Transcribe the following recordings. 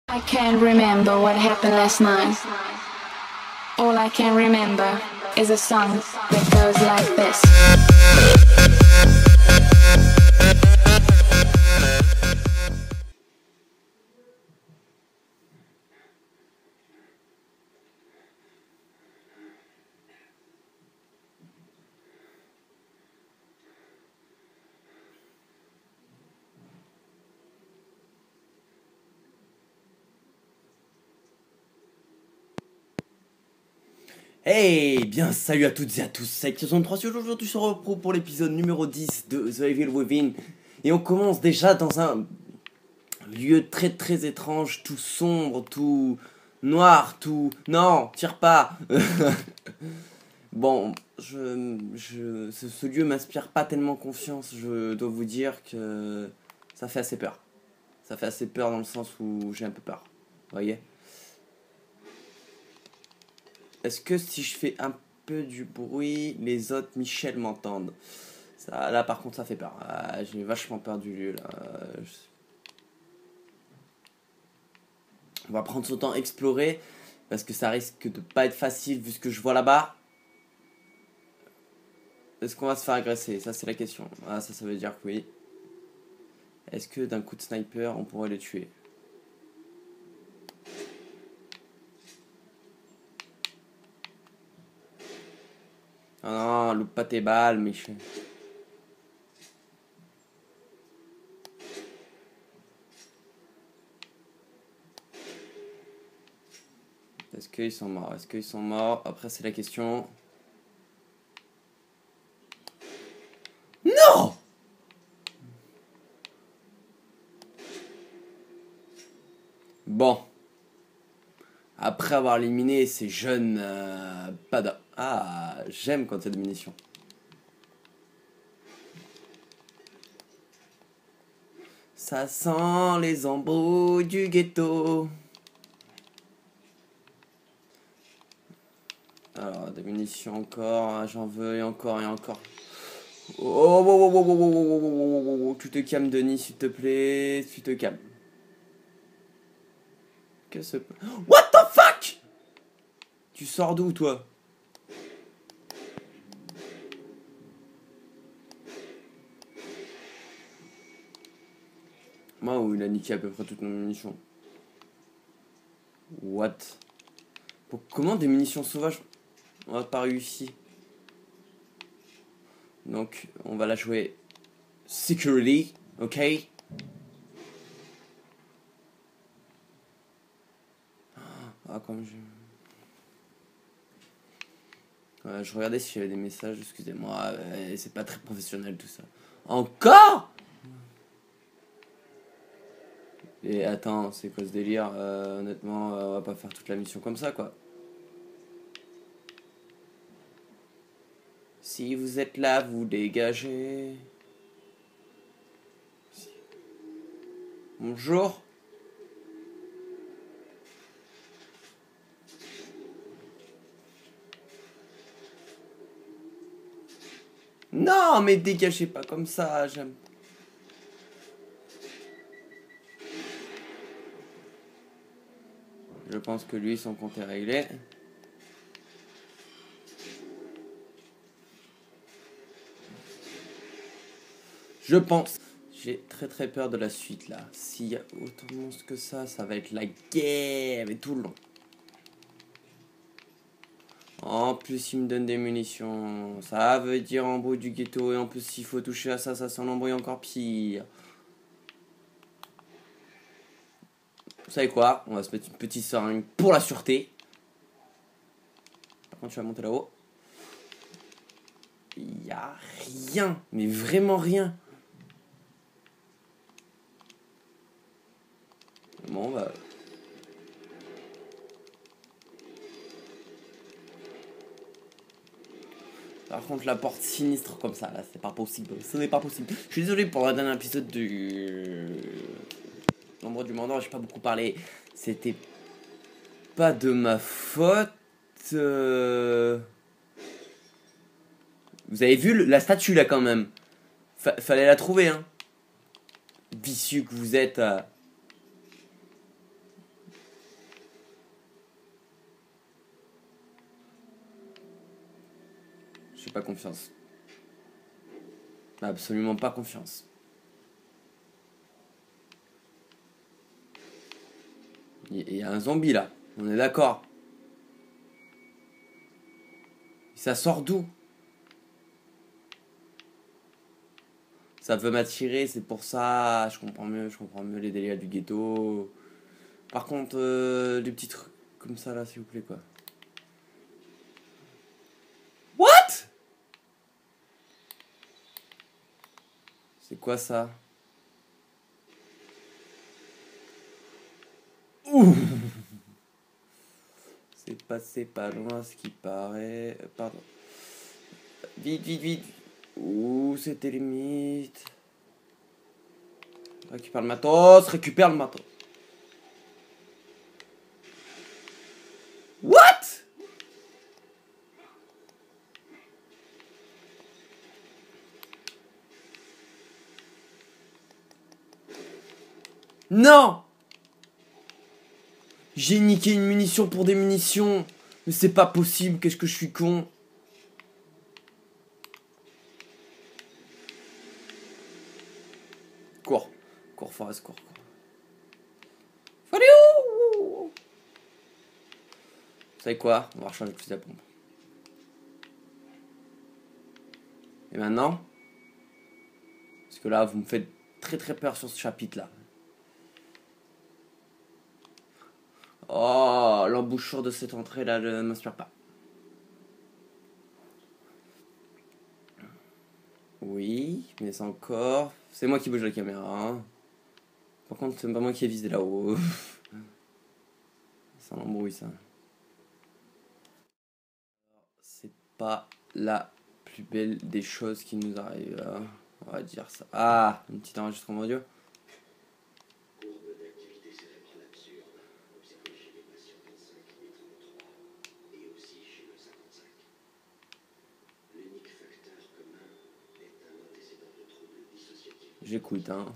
I can't remember what happened last night. All I can remember is a song that goes like this. Hey, bien salut à toutes et à tous, c'est Saison3 aujourd'hui je se retrouve pour l'épisode numéro 10 de The Evil Within. Et on commence déjà dans un lieu très très étrange, tout sombre, tout noir, tout... Non, tire pas. Bon, ce lieu m'inspire pas tellement confiance, je dois vous dire que ça fait assez peur. Ça fait assez peur dans le sens où j'ai un peu peur, vous voyez. Est-ce que si je fais un peu du bruit, les autres Michel m'entendent? Ça, là par contre ça fait peur. Ah, j'ai vachement peur du lieu là. On va prendre son temps explorer parce que ça risque de pas être facile vu ce que je vois là-bas. Est-ce qu'on va se faire agresser? Ça c'est la question. Ah ça veut dire que oui. Est-ce que d'un coup de sniper on pourrait les tuer? Ah non, loupe pas tes balles, Michel. Est-ce qu'ils sont morts? Est-ce qu'ils sont morts? Après c'est la question. Non! Bon. Après avoir éliminé ces jeunes padas. Ah, j'aime quand il y a des munitions. Ça sent les embrouilles du ghetto. Alors, des munitions encore, j'en veux, et encore, et encore. Oh, oh, oh, oh, oh, oh, oh, oh, oh, oh, tu te calmes, Denis, s'il te plaît, tu te calmes. Qu'est-ce que... What the fuck? Tu sors d'où, toi? Moi, où il a niqué à peu près toutes nos munitions. What? Comment des munitions sauvages? On n'a pas réussi. Donc, on va la jouer security, ok? Ah, comme je... je regardais si j'avais des messages, excusez-moi, c'est pas très professionnel tout ça. Encore? Et attends, c'est quoi ce délire? Honnêtement, on va pas faire toute la mission comme ça, quoi. Si vous êtes là, vous dégagez. Bonjour. Non, mais dégagez pas comme ça, j'aime. Je pense que lui, son compte est réglé. Je pense. J'ai très très peur de la suite là. S'il y a autant de monstres que ça va être la guerre et tout le long. En plus, il me donne des munitions. Ça veut dire embrouille du ghetto. Et en plus, s'il faut toucher à ça, ça sent l'embrouille encore pire. Vous savez quoi? On va se mettre une petite seringue pour la sûreté. Par contre, tu vas monter là-haut. Il n'y a rien. Mais vraiment rien. Bon, on va... Par contre, la porte sinistre comme ça, là, c'est pas possible. Ce n'est pas possible. Je suis désolé pour le dernier épisode du... L'ombre du Mordor, j'ai pas beaucoup parlé. C'était pas de ma faute. Vous avez vu la statue, là, quand même. Fallait la trouver, hein. Vicieux que vous êtes. J'ai pas confiance. Absolument pas confiance. Il y a un zombie là, on est d'accord. Ça sort d'où? Ça veut m'attirer, c'est pour ça. Je comprends mieux les délires du ghetto. Par contre, des petits trucs comme ça là, s'il vous plaît, quoi. What? C'est quoi ça? Ouh. C'est passé pas loin ce qui paraît. Pardon. Vite, vite, vite. Ouh, c'était limite. Récupère le matos, récupère le matos. What? Non! J'ai niqué une munition pour des munitions. Mais c'est pas possible, qu'est-ce que je suis con. Cours. Cours, Forest, cours. Faut aller où? Vous savez quoi? On va recharger le fusil à pompe. Et maintenant? Parce que là, vous me faites très très peur sur ce chapitre-là. Oh, l'embouchure de cette entrée-là ne m'inspire pas. Oui, mais c'est encore... C'est moi qui bouge la caméra. Hein. Par contre, c'est pas moi qui ai visé là-haut. Ça l'embrouille, ça. C'est pas la plus belle des choses qui nous arrivent. Hein. On va dire ça. Ah, un petit enregistrement audio. J'écoute, hein.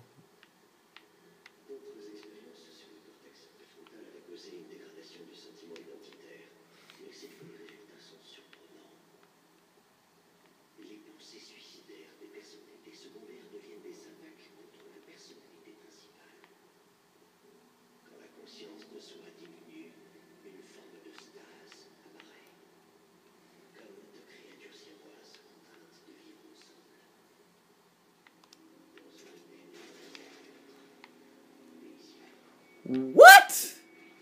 What?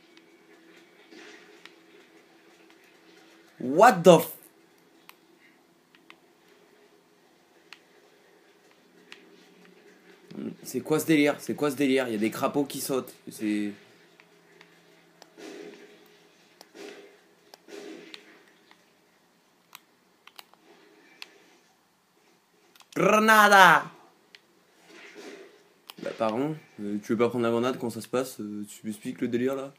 What the f... C'est quoi ce délire? C'est quoi ce délire? Il y a des crapauds qui sautent. C'est... Grenada! Bah pardon, tu veux pas prendre la grenade? Comment ça se passe? Tu m'expliques le délire là?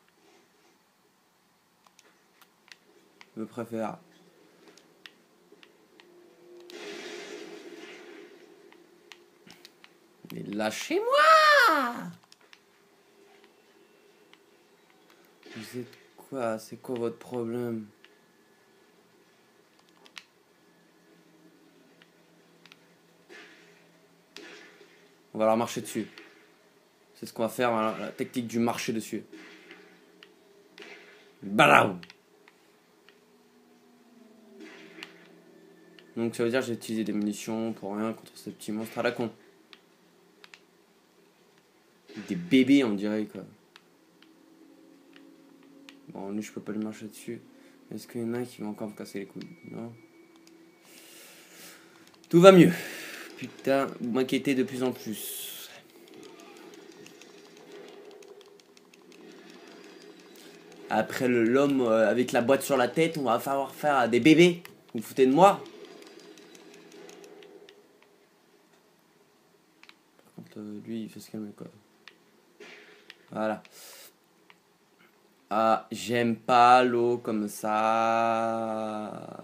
Je préfère. Mais lâchez-moi! Vous êtes quoi? C'est quoi votre problème? On va leur marcher dessus. C'est ce qu'on va faire, hein, la technique du marcher dessus. Balaou! Donc ça veut dire que j'ai utilisé des munitions pour rien contre ces petits monstres à la con. Des bébés on dirait quoi. Bon lui je peux pas lui marcher dessus. Est-ce qu'il y en a qui va encore me casser les couilles? Non. Tout va mieux. Putain, vous m'inquiétez de plus en plus. Après l'homme avec la boîte sur la tête, on va falloir faire des bébés. Vous vous foutez de moi? Par contre, lui, il fait se calmer quoi. Voilà. Ah, j'aime pas l'eau comme ça.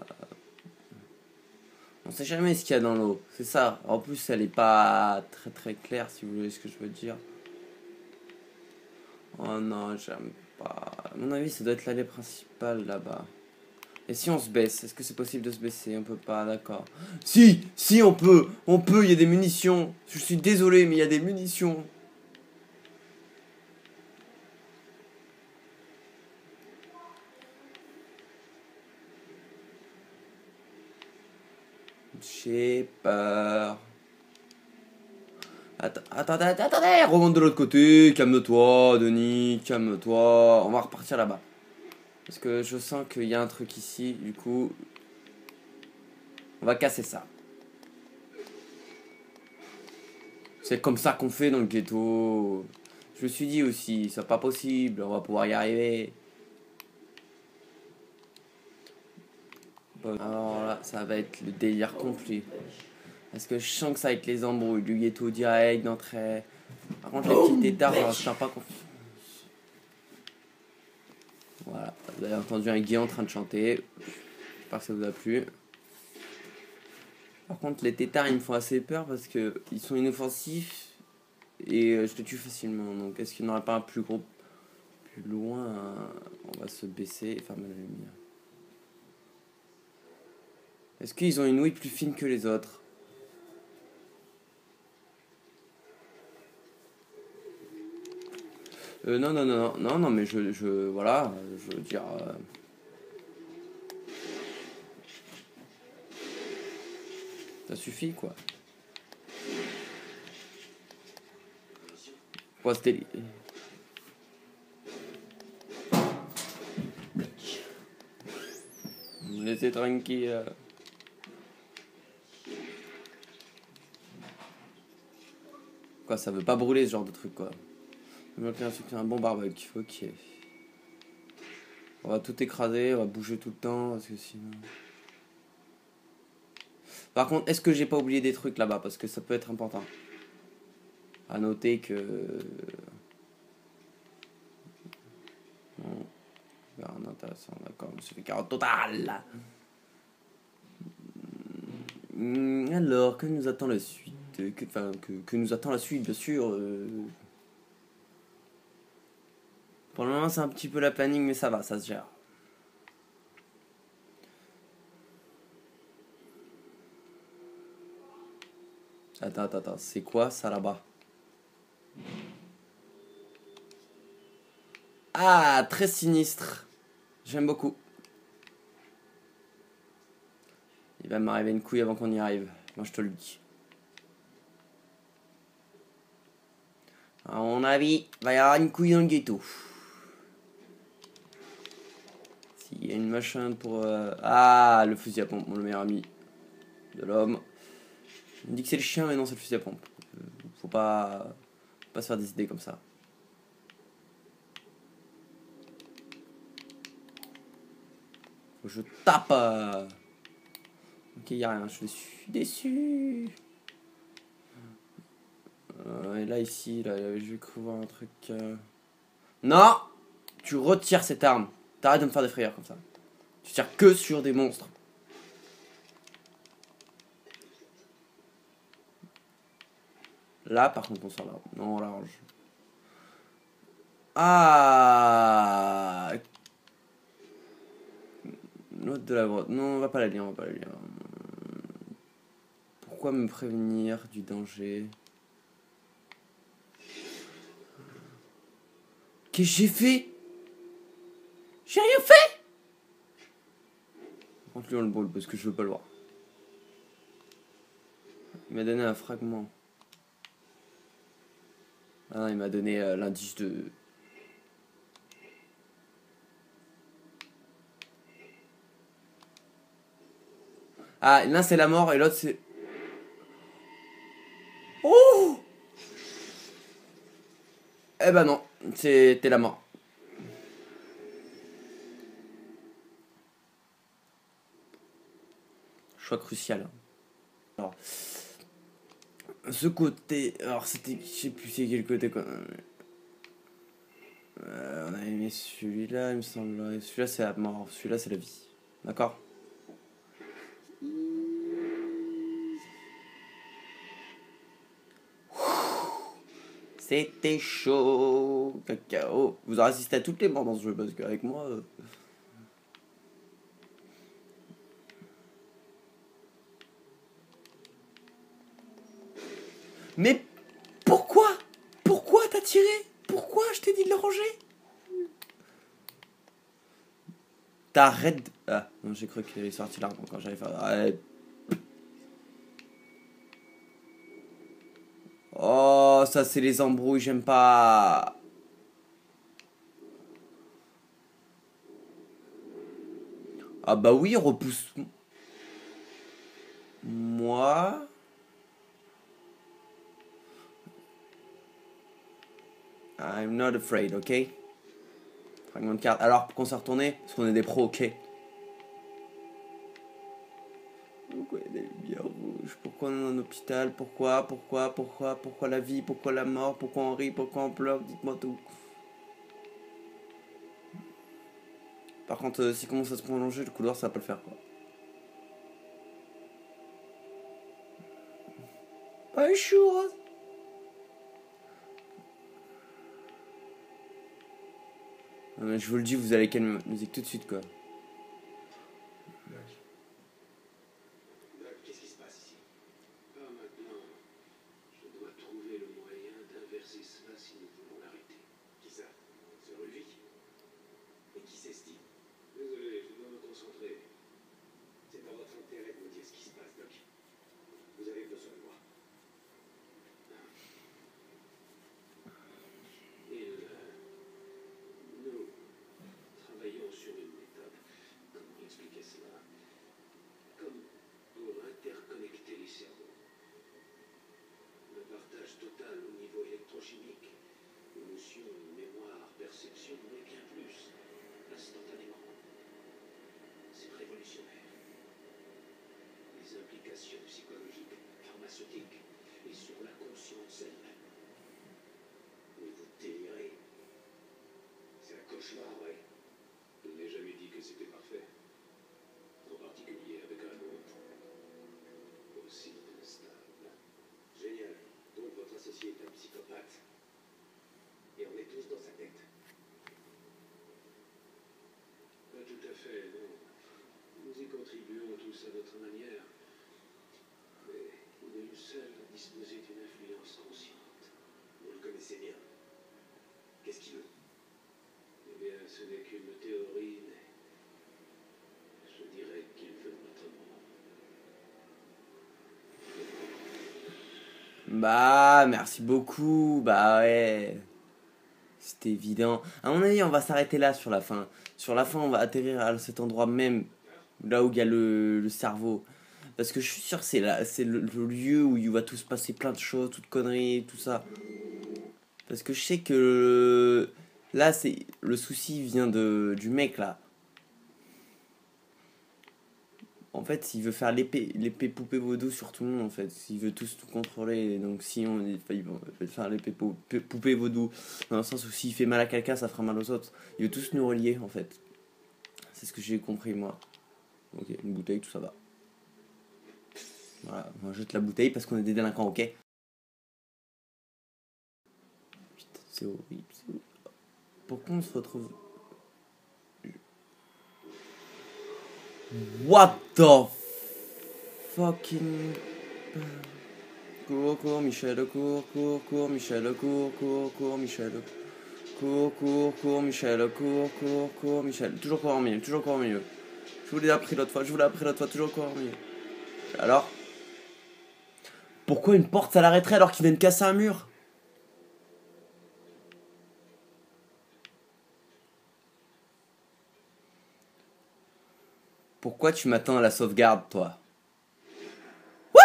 On sait jamais ce qu'il y a dans l'eau. C'est ça. En plus, elle est pas très très claire, si vous voyez ce que je veux dire. Oh non, j'aime pas. À mon avis, ça doit être l'allée principale là-bas. Et si on se baisse, est-ce que c'est possible de se baisser? On peut pas, d'accord. Si, on peut, il y a des munitions. Je suis désolé, mais il y a des munitions. J'ai peur. Attendez, remonte de l'autre côté, calme-toi, Denis, calme-toi. On va repartir là-bas. Parce que je sens qu'il y a un truc ici, du coup, on va casser ça. C'est comme ça qu'on fait dans le ghetto. Je me suis dit aussi, c'est pas possible, on va pouvoir y arriver. Bon, alors là, ça va être le délire complet. Parce que je sens que ça va être les embrouilles du ghetto direct d'entrée. Par contre, les petits tétards, je tiens pas confiance. Voilà, vous avez entendu un gay en train de chanter. J'espère que ça vous a plu. Par contre, les tétards, ils me font assez peur parce que ils sont inoffensifs et je les tue facilement. Donc, est-ce qu'il n'y aurait pas un plus gros, plus loin? On va se baisser et fermer la lumière. Est-ce qu'ils ont une ouïe plus fine que les autres? Non, mais voilà, je veux dire. Ça suffit, quoi. Quoi, ce délire? Me laissez tranquille. Quoi, ça veut pas brûler ce genre de truc, quoi. Un bon barbecue, ok. On va tout écraser, on va bouger tout le temps, parce que sinon... Par contre, est-ce que j'ai pas oublié des trucs là-bas? Parce que ça peut être important. À noter que... Non. Intéressant, d'accord, monsieur fait 40 total. Alors, que nous attend la suite? Que nous attend la suite, bien sûr. Pour le moment, c'est un petit peu la planning, mais ça va, ça se gère. Attends, c'est quoi ça là-bas? Ah, très sinistre. J'aime beaucoup. Il va m'arriver une couille avant qu'on y arrive. Moi, je te le dis. À mon avis, il va y avoir une couille dans le ghetto. S'il y a une machin pour... Ah, le fusil à pompe, le meilleur ami de l'homme. On me dit que c'est le chien, mais non, c'est le fusil à pompe. Faut pas se faire des idées comme ça. Faut que je tape. Ok, y a rien, je suis déçu. Et là, ici, là, j'ai cru voir un truc... Non! Tu retires cette arme. T'arrêtes de me faire des frayeurs comme ça. Tu tires que sur des monstres. Là, par contre, on sort là. Non, on l'arrange. Ah! Note de la grotte. Non, on va pas la lire, Pourquoi me prévenir du danger? Qu'est-ce que j'ai fait? J'ai rien fait! Rentre-lui dans le bol parce que je veux pas le voir. Il m'a donné un fragment. Ah non, il m'a donné l'indice de... Ah, l'un c'est la mort et l'autre c'est... Oh! Eh ben non, c'était la mort. Choix crucial. Alors, ce côté... Alors c'était... Je sais plus c'est quel côté quoi. On avait mis celui-là, il me semble. Celui-là c'est la mort, celui-là c'est la vie. D'accord? C'était chaud, cacao. Vous aurez assisté à toutes les morts dans ce jeu parce qu'avec moi... Mais pourquoi? Pourquoi t'as tiré? Pourquoi je t'ai dit de le ranger? T'arrêtes. Ah, non, j'ai cru qu'il est sorti l'arbre quand j'allais faire. Ouais. Oh, ça c'est les embrouilles, j'aime pas. Ah bah oui, repousse. Moi. I'm not afraid, ok? Fragment de carte. Alors, pourquoi on s'est retourné? Parce qu'on est des pros, ok? Pourquoi il y a des lumières rouges? Pourquoi on est en hôpital? Pourquoi la vie? Pourquoi la mort? Pourquoi on rit? Pourquoi on pleure? Dites-moi tout. Par contre, s'il commence à se prolonger, le couloir, ça va pas le faire, quoi. Pas chaud. Je vous le dis, vous allez calmer votre musique tout de suite, quoi. Qu'est-ce qui se passe ici? Pas maintenant. Je dois trouver le moyen d'inverser cela si nous voulons l'arrêter. Qui ça? Sir Ulvik? Et qui c'est, Steve? Désolé, je dois me concentrer. C'est dans votre intérêt de me dire ce qui se passe, Doc. Vous avez besoin de moi. Nous travaillons sur une méthode. Comment expliquer cela? Comme pour interconnecter les cerveaux. Le partage total au niveau électrochimique, émotion, mémoire, perception, mais bien plus, instantanément. C'est révolutionnaire. Les implications psychologiques, pharmaceutiques et sur la conscience elle-même. Mais vous délirez. C'est un cauchemar, ouais. Je n'ai jamais dit que c'était parfait. En particulier avec un autre. Aussi instable. Génial. Donc votre associé est un psychopathe. Et on est tous dans sa tête. Pas tout à fait, non. Nous y contribuons tous à notre manière. Mais il est le seul à disposer d'une influence consciente. Vous le connaissez bien. Qu'est-ce qu'il veut? Eh bien, ce n'est qu'une théorie, mais je dirais qu'il veut notre mort. Bah, merci beaucoup. Bah ouais. C'était évident. À mon avis, on va s'arrêter là sur la fin. Sur la fin, on va atterrir à cet endroit même, là où il y a le cerveau. Parce que je suis sûr que c'est là, c'est le lieu où il va tout se passer plein de choses, toutes conneries, tout ça. Parce que je sais que là, c'est le souci vient du mec là. En fait, il veut faire l'épée poupée vaudou sur tout le monde, en fait. Il veut tous tout contrôler. Donc, si on il veut faire l'épée poupée vaudou, dans le sens où s'il fait mal à quelqu'un, ça fera mal aux autres. Il veut tous nous relier, en fait. C'est ce que j'ai compris, moi. Ok, une bouteille, tout ça va. Voilà, on jette la bouteille parce qu'on est des délinquants, ok? Putain, c'est horrible, c'est horrible. Pourquoi on se retrouve... What the fucking... Cours, Michel, cours, Michel, cours, Michel. Cours, Michel, cours, Michel. Toujours cours en milieu, toujours cours en milieu. Je vous l'ai appris l'autre fois, toujours cours en milieu. Alors? Pourquoi une porte ça l'arrêterait alors qu'il vient de casser un mur? Pourquoi tu m'attends à la sauvegarde, toi? What?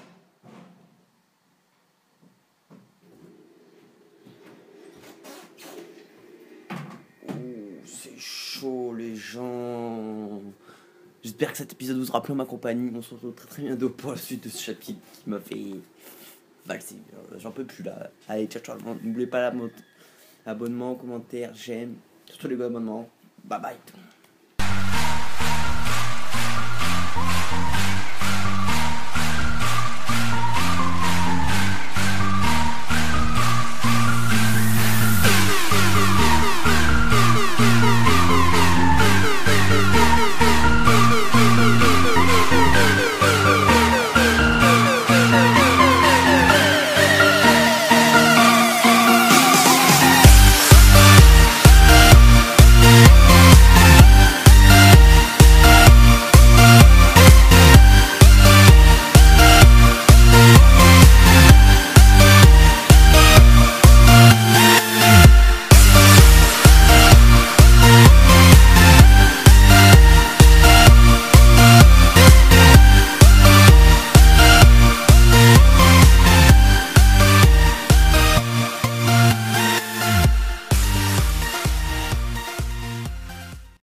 Oh, c'est chaud, les gens. J'espère que cet épisode vous aura plu en ma compagnie. On se retrouve très très bientôt pour la suite de ce chapitre qui m'a fait valser. J'en peux plus là. Allez, ciao, ciao. N'oubliez pas l'abonnement, commentaire, j'aime. Surtout les abonnements. Bye bye.